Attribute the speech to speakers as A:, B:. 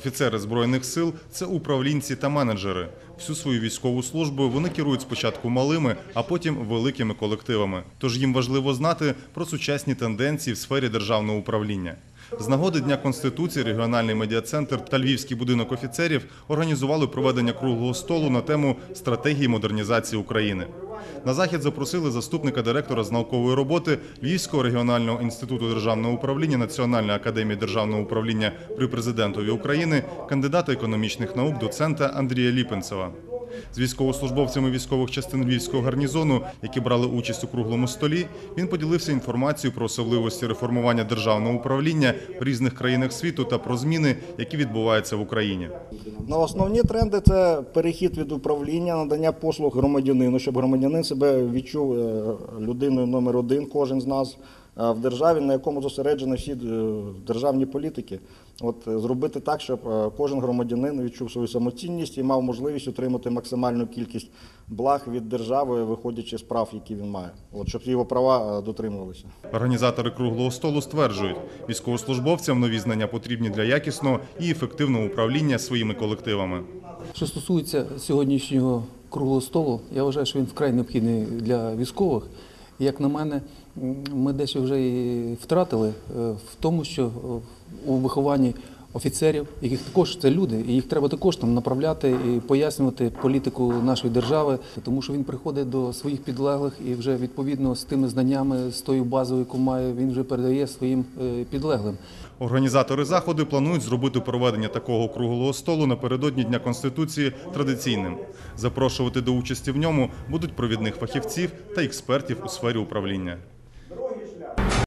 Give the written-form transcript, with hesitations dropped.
A: Офіцери Збройних сил – це управлінці та менеджери. Всю свою військову службу вони керують спочатку малими, а потім великими колективами. Тож їм важливо знати про сучасні тенденції в сфері державного управління. З нагоди Дня Конституції регіональний медіа-центр та Львівський будинок офіцерів організували проведення круглого столу на тему «Стратегії модернізації України». На захід запросили заступника директора з наукової роботи Львівського регіонального інституту державного управління Національної академії державного управління при президентові України, кандидата економічних наук, доцента Андрія Ліпенцева. З військовослужбовцями військових частин Львівського гарнізону, які брали участь у круглому столі, він поділився інформацією про особливості реформування державного управління в різних країнах світу та про зміни, які відбуваються в Україні.
B: Основні тренди – це перехід від управління, надання послуг громадянину, щоб громадянин себе відчув людиною номер один, кожен з нас, в державі, на якому зосереджені всі державні політики. Зробити так, щоб кожен громадянин відчув свою самоцінність і мав можливість отримати максимальну кількість благ від держави, виходячи з прав, які він має, щоб його права дотримувалися.
A: Організатори круглого столу стверджують, військовослужбовцям нові знання потрібні для якісного і ефективного управління своїми колективами.
C: Що стосується сьогоднішнього круглого столу, я вважаю, що він вкрай необхідний для військових. Як на мене, ми дещо вже і втратили в тому, що у вихованні офіцерів, яких також це люди, і їх треба також там направляти і пояснювати політику нашої держави, тому що він приходить до своїх підлеглих і вже відповідно з тими знаннями, з тою базою, яку має, він вже передає своїм підлеглим.
A: Організатори заходу планують зробити проведення такого круглого столу напередодні Дня Конституції традиційним. Запрошувати до участі в ньому будуть провідних фахівців та експертів у сфері управління.